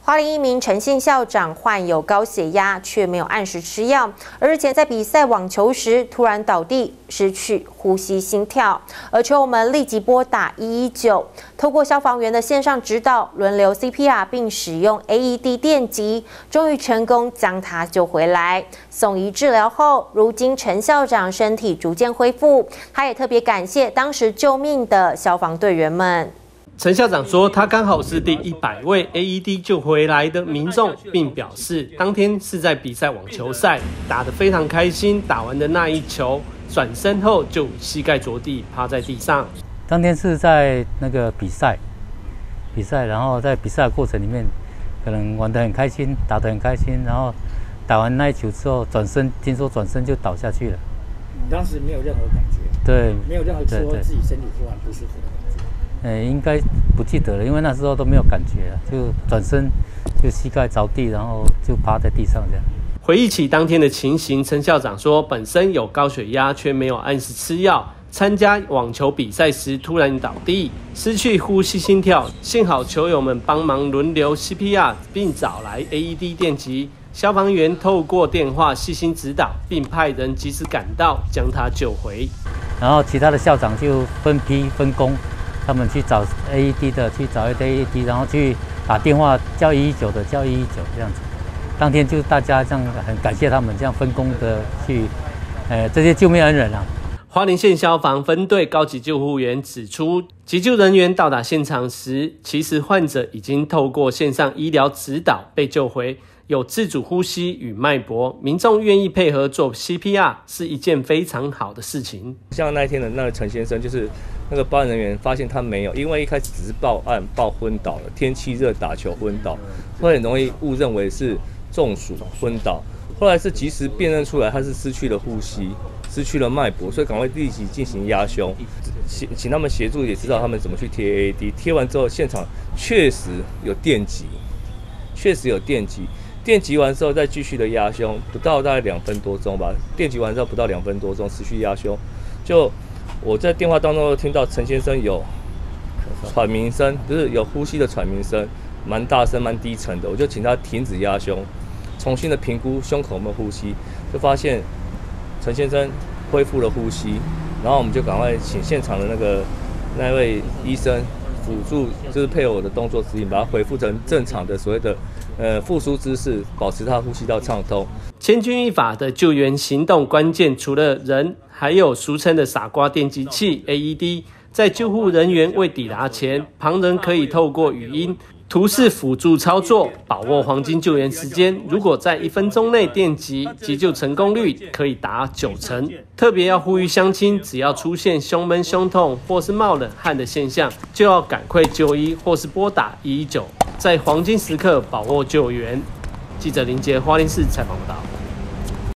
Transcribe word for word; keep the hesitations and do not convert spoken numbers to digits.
花莲一名陈姓校长患有高血压，却没有按时吃药。而日前在比赛网球时突然倒地，失去呼吸、心跳，而球友们立即拨打一一九，透过消防员的线上指导，轮流 C P R 并使用 A E D 电击，终于成功将他救回来。送医治疗后，如今陈校长身体逐渐恢复，他也特别感谢当时救命的消防队员们。 陈校长说，他刚好是第一百位 A E D 救回来的民众，并表示当天是在比赛网球赛，打得非常开心。打完的那一球，转身后就膝盖着地，趴在地上。 当天是在那个比赛，比赛，然后在比赛的过程里面，可能玩得很开心，打得很开心，然后打完那一球之后，转身，听说转身就倒下去了。 你当时没有任何感觉？ 对， 没有任何说自己身体突然不舒服的感觉。 呃，应该不记得了，因为那时候都没有感觉了，就转身就膝盖着地，然后就趴在地上这样。 回忆起当天的情形，陈校长说，本身有高血压，却没有按时吃药。参加网球比赛时突然倒地，失去呼吸、心跳，幸好球友们帮忙轮流 C P R， 并找来 A E D 电击。消防员透过电话细心指导，并派人及时赶到将他救回。 然后其他的校长就分批分工。 他们去找 A E D 的，去找 A E D， 然后去打电话叫一一九的，叫一一九这样子。当天就大家这样很感谢他们这样分工的去，呃，这些救命恩人啊。 花莲县消防分队高级救护员指出，急救人员到达现场时，其实患者已经透过线上医疗指导被救回，有自主呼吸与脉搏，民众愿意配合做 C P R 是一件非常好的事情。 像那一天的那个陈先生，就是那个报案人员发现他没有，因为一开始只是报案报昏倒了，天气热打球昏倒，会很容易误认为是中暑昏倒，后来是及时辨认出来他是失去了呼吸。 失去了脉搏，所以赶快立即进行压胸，请请他们协助，也知道他们怎么去贴 A E D。贴完之后，现场确实有电击，确实有电击。电击完之后，再继续的压胸，不到大概两分多钟吧。电击完之后不到两分多钟，持续压胸。就我在电话当中听到陈先生有喘鸣声，就是有呼吸的喘鸣声，蛮大声、蛮低沉的。我就请他停止压胸，重新的评估胸口有没有呼吸，就发现。 陈先生恢复了呼吸，然后我们就赶快请现场的那个那位医生辅助，就是配合我的动作指引，把它恢复成正常的所谓的呃复苏姿势，保持他呼吸道畅通。 千钧一发的救援行动关键，除了人，还有俗称的傻瓜电击器 A E D。在救护人员未抵达前，旁人可以透过语音。 图示辅助操作，把握黄金救援时间。如果在一分钟内电击，急救成功率可以达九成。特别要呼吁乡亲，只要出现胸闷、胸痛或是冒冷汗的现象，就要赶快就医或是拨打一一九，在黄金时刻把握救援。记者林杰花莲市采访报道。